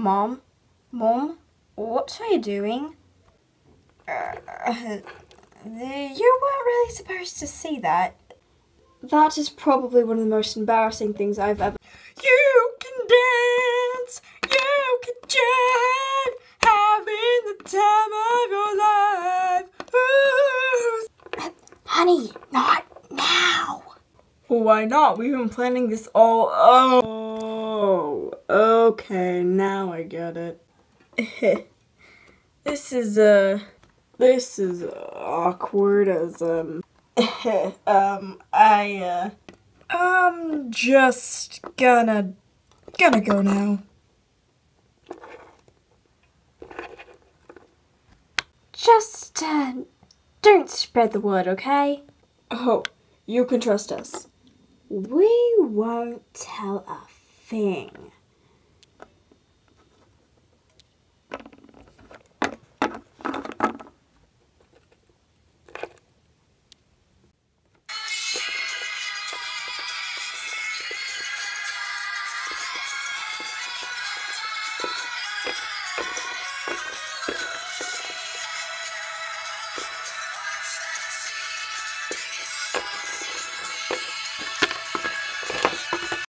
Mom? Mom? What are you doing? You weren't really supposed to see that. That is probably one of the most embarrassing things I've ever... You can dance! You can jive! Having the time of your life! Honey, not now! Why not? We've been planning this all... Oh, okay, now I get it. This is awkward as, I'm just gonna go now. Just, don't spread the word, okay? Oh, you can trust us. We won't tell a thing.